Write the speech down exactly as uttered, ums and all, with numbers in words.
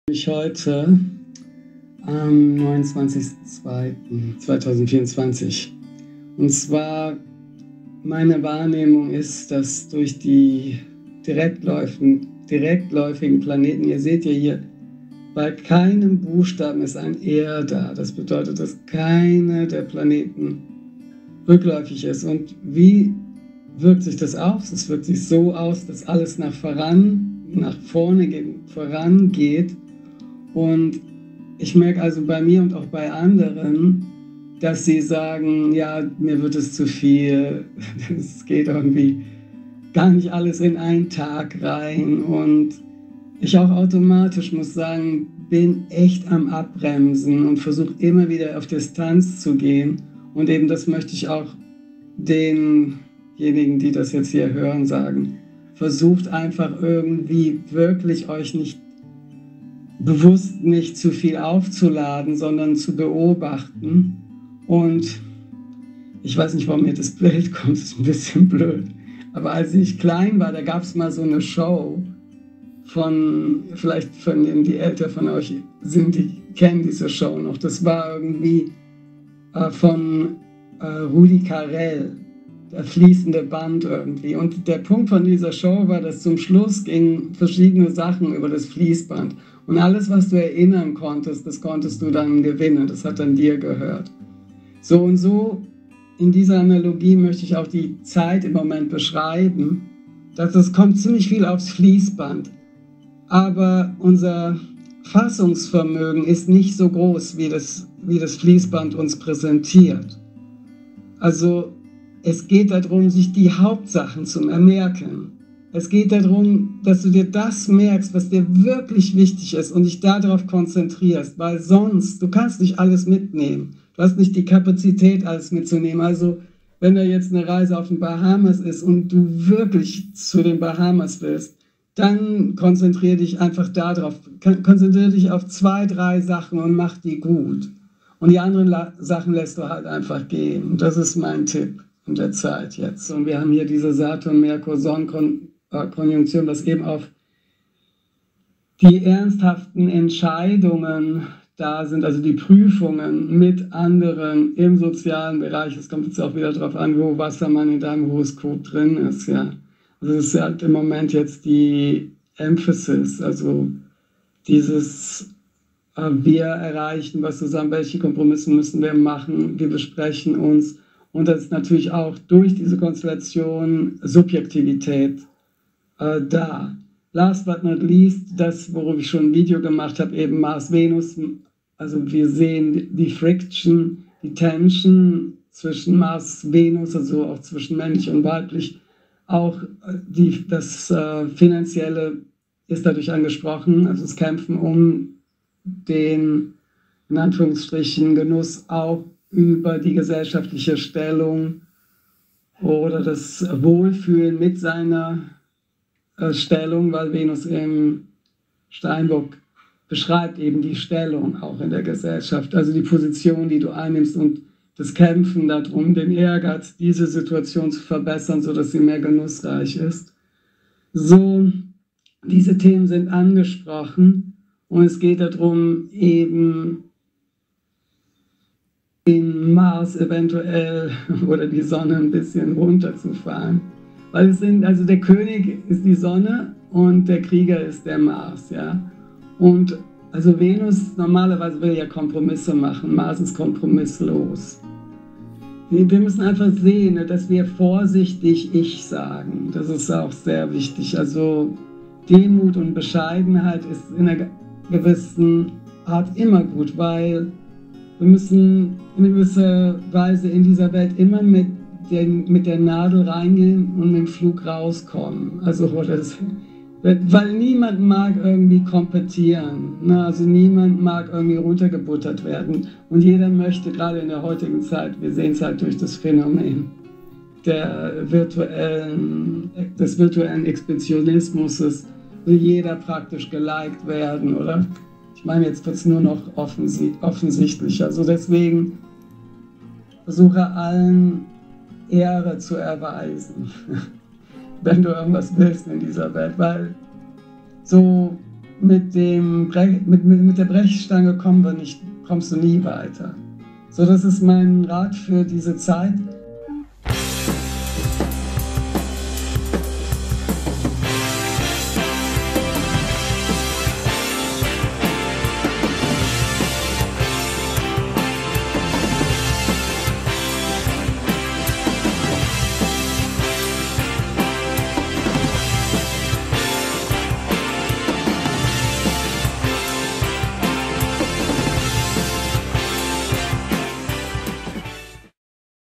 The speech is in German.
Ich heute am neunundzwanzigsten zweiten zweitausendvierundzwanzig. Und zwar, meine Wahrnehmung ist, dass durch die direktläufigen, direktläufigen Planeten, ihr seht ja hier, bei keinem Buchstaben ist ein Er da. Das bedeutet, dass keine der Planeten rückläufig ist. Und wie wirkt sich das aus? Es wirkt sich so aus, dass alles nach voran, nach vorne geht, vorangeht. Und ich merke also bei mir und auch bei anderen, dass sie sagen, ja, mir wird es zu viel, es geht irgendwie gar nicht alles in einen Tag rein. Und ich auch automatisch muss sagen, bin echt am Abbremsen und versuche immer wieder auf Distanz zu gehen. Und eben das möchte ich auch denjenigen, die das jetzt hier hören, sagen. Versucht einfach irgendwie wirklich euch nicht bewusst nicht zu viel aufzuladen, sondern zu beobachten. Und ich weiß nicht, warum mir das Bild kommt, das ist ein bisschen blöd. Aber als ich klein war, da gab es mal so eine Show von, vielleicht von denen, die älter von euch sind, die kennen diese Show noch. Das war irgendwie äh, von äh, Rudi Carrell, der fließende Band irgendwie. Und der Punkt von dieser Show war, dass zum Schluss gingen verschiedene Sachen über das Fließband. Und alles, was du erinnern konntest, das konntest du dann gewinnen. Das hat dann dir gehört. So und so, in dieser Analogie möchte ich auch die Zeit im Moment beschreiben, dass es kommt ziemlich viel aufs Fließband. Aber unser Fassungsvermögen ist nicht so groß, wie das, wie das Fließband uns präsentiert. Also es geht darum, sich die Hauptsachen zu merken. Es geht darum, dass du dir das merkst, was dir wirklich wichtig ist und dich darauf konzentrierst, weil sonst, du kannst nicht alles mitnehmen. Du hast nicht die Kapazität, alles mitzunehmen. Also, wenn da jetzt eine Reise auf den Bahamas ist und du wirklich zu den Bahamas willst, dann konzentriere dich einfach darauf. Konzentriere dich auf zwei, drei Sachen und mach die gut. Und die anderen Sachen lässt du halt einfach gehen. Und das ist mein Tipp in der Zeit jetzt. Und wir haben hier diese Saturn-Merkur-Sonnen-Konjunktion, das eben auf die ernsthaften Entscheidungen da sind, also die Prüfungen mit anderen im sozialen Bereich. Es kommt jetzt auch wieder darauf an, wo Wassermann in deinem Horoskop drin ist. Ja. Also das ist halt im Moment jetzt die Emphasis, also dieses äh, wir erreichen was zusammen, welche Kompromisse müssen wir machen, wir besprechen uns. Und das ist natürlich auch durch diese Konstellation Subjektivität äh, da. Last but not least, das, worüber ich schon ein Video gemacht habe, eben Mars-Venus. Also wir sehen die Friction, die Tension zwischen Mars-Venus, also auch zwischen männlich und weiblich. Auch die, das äh, Finanzielle ist dadurch angesprochen, also das Kämpfen um den, in Anführungsstrichen, Genuss auch über die gesellschaftliche Stellung oder das Wohlfühlen mit seiner äh, Stellung, weil Venus im Steinbock beschreibt eben die Stellung auch in der Gesellschaft, also die Position, die du einnimmst und das Kämpfen darum, den Ehrgeiz, diese Situation zu verbessern, sodass sie mehr genussreich ist. So, diese Themen sind angesprochen und es geht darum, eben den Mars eventuell oder die Sonne ein bisschen runterzufahren. Weil es sind, also der König ist die Sonne und der Krieger ist der Mars, ja. Und also Venus normalerweise will ja Kompromisse machen, Mars ist kompromisslos. Wir müssen einfach sehen, dass wir vorsichtig Ich sagen. Das ist auch sehr wichtig. Also Demut und Bescheidenheit ist in einer gewissen Art immer gut, weil wir müssen in gewisser Weise in dieser Welt immer mit, den, mit der Nadel reingehen und mit dem Flug rauskommen. Also das, weil niemand mag irgendwie kompetieren, ne? Also niemand mag irgendwie runtergebuttert werden. Und jeder möchte gerade in der heutigen Zeit, wir sehen es halt durch das Phänomen der virtuellen, des virtuellen Expressionismus, will jeder praktisch geliked werden, oder? Ich meine, jetzt wird es nur noch offensichtlich. Also deswegen versuche allen Ehre zu erweisen, wenn du irgendwas willst in dieser Welt, weil so mit, dem Brech, mit, mit, mit der Brechstange kommen wir nicht, kommst du nie weiter. So, das ist mein Rat für diese Zeit.